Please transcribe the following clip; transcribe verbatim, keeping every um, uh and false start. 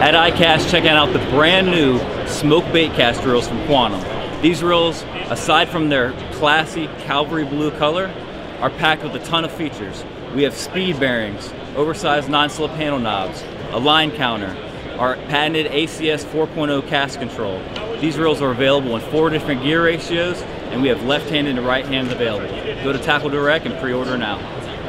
At ICAST, checking out the brand new smoke bait cast reels from Quantum. These reels, aside from their classy Calvary blue color, are packed with a ton of features. We have speed bearings, oversized non-slip handle knobs, a line counter, our patented A C S four point oh cast control. These reels are available in four different gear ratios, and we have left-handed and right-handed available. Go to TackleDirect and pre-order now.